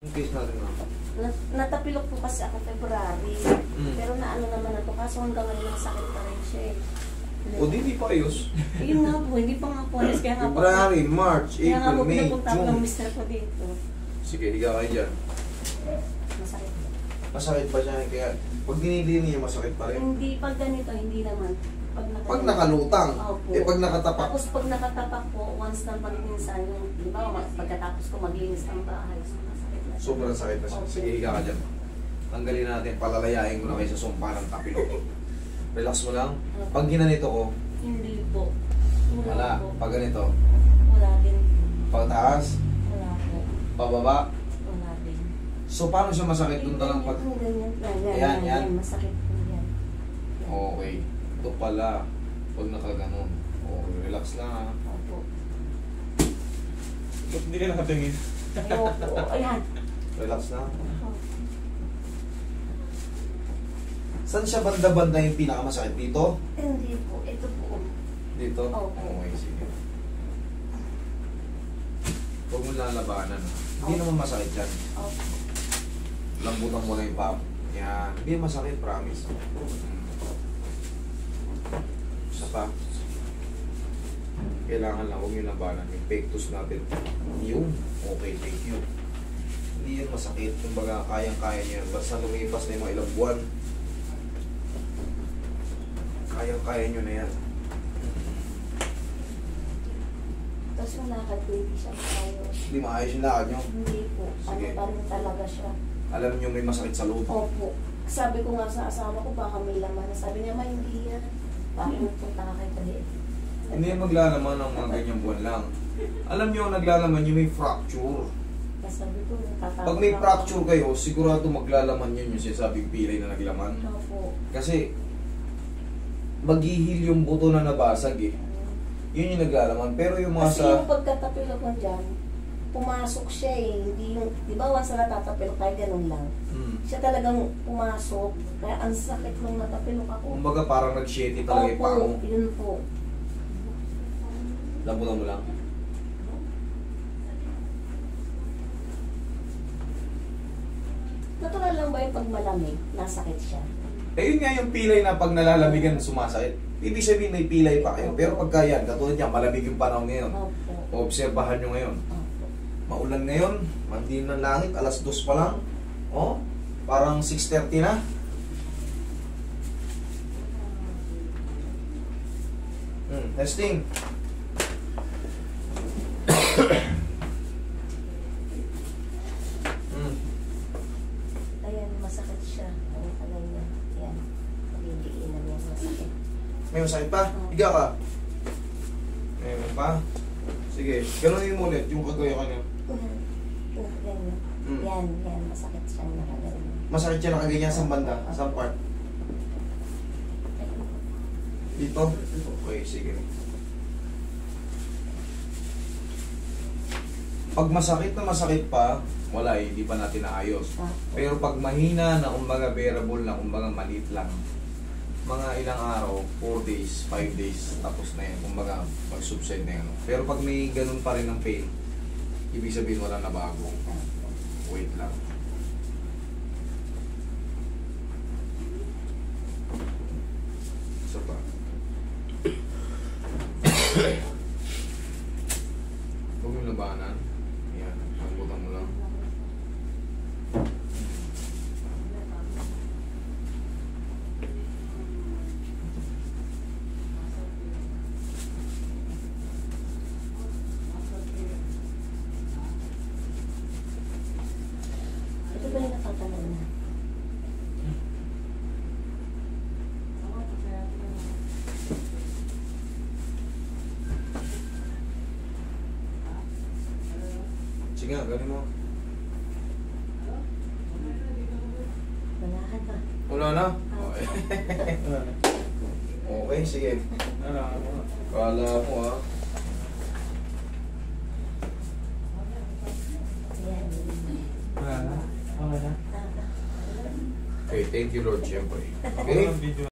Yung case natin na. Natapilok po kasi ako February. Pero naano naman na to. Kaso hanggang ngayon sakit pa rin siya eh. O di pa ayos. Yun nga po, hindi pa nga po ayos. Kaya nga po, February, March, kaya nga April, po May, pinapunta ko ng June. mister ko dito. Sige, higa kayo dyan. Masakit. Masakit pa siya, kaya pag dinidin niya masakit pa rin. Hindi, pag ganito, hindi naman. Pag nakalutang, Opo. pag nakatapak. Tapos pag nakatapak po, once na pagminsan yung, di ba, pagkatapos ko maglinis ng bahay, so masakit na siya. Sobrang sakit na siya. Opo. Sige, higa ka dyan. Tanggalin natin, palalayain ko na kayo sa sumpa ng tapilok. Relax mo lang. Pag ginanito ko, Hindi po. wala. Po. Pag ganito, Wala din. pagtaas, Wala po. pababa. Wala din. So, paano siya masakit doon lang pag... Yan, Yan. masakit po yan. Okay. Ito pala. Pag nakaganon. Okay, relax lang ha. Opo. Ba't hindi ka nakatingin? Opo. Ayan. Relax lang. Saan siya banda-banda yung pinakamasakit? Dito? Hindi po. Ito po. Dito? Opo. Okay, sige. Huwag mo lalabanan. Hindi naman masakit yan. Opo. Lambutan mo lang yung pap. Yan. Hindi masakit, promise. Isa pa. Kailangan lang, huwag nyo labanan. Yung pectus natin. Yung. Okay, thank you. Hindi yan masakit. Kumbaga, kayang-kaya nyo yan. Basta lumipas na yung mga ilang buwan. Kayang-kaya nyo na yan. Tapos yung lakad ko, hindi siya maayos. Hindi maayos yung lakad nyo. Hindi po. Sige. Ano pa rin talaga siya. Alam nyo may masakit sa loob. Opo. Sabi ko nga sa asawa ko, baka may laman. Sabi niya, ma, hindi yan. Bakit magpunta ka kay Pali? Hindi yan maglalaman ng mga ganyang buwan lang. Alam nyo, naglalaman yung may fracture. Kasi sabi ko, tatawag Pag may ako. fracture kayo, sigurado maglalaman yun yung sinasabing pilay na naglaman. Opo. Kasi, maghihil yung buto na nabasag eh. Yun yung naglalaman. Pero yung mga Kasi sa... yung pagkatapilok mo dyan, pumasok siya eh. Hindi yung, di ba once na natatapilok tayo, ganun lang. Siya talagang pumasok. Kaya ang sakit nung natapilok ako. Kumbaga parang nag-shitty talaga yung paa mo. Opo, yun po. Lambutan mo lang. Natural lang ba yung pag malamig, nasakit siya? Eh yun nga yung pilay na pag nalalamigan sumasakit. Ibig sabihin may pilay pa kayo. Pero pagka yan, katulad yan, malamig yung panahon ngayon. Opo. Obserbahan nyo ngayon. Opo. Maulan ngayon, mandiin ng langit, alas 2 pa lang. Oh, parang 6:30 na. Testing. Ayan, masakit siya. Ang kalay niya. Ayan. Pagdidiinan niya, masakit. May masakit pa? Higa ka. Meron pa? Sige, ganunin mo ulit yung kagaya ka niya. Yan. Yan, masakit siyang nakalay. Masakit siya nakaganyan sa banda, sa part. Dito? Okay, sige. Pag masakit na masakit pa, wala eh, hindi pa natin naayos. Pero pag mahina na kumbaga bearable na, kumbaga maliit lang, mga ilang araw, 4 days, 5 days, tapos na yan, kumbaga mag-subside na yan. Pero pag may ganun pa rin ng pain, ibig sabihin wala na bago. Wait lang. Isa pa. Huwag yung labanan. Yan, lambutan mo lang. Ito ba yung natatanong na? Sige nga, gano'n mo. Wala na. Wala na? Okay. Okay, sige. Kala mo ah. Ayan. Wala na. Okay na. Okay, thank you Lord, siyempre. Okay? Video.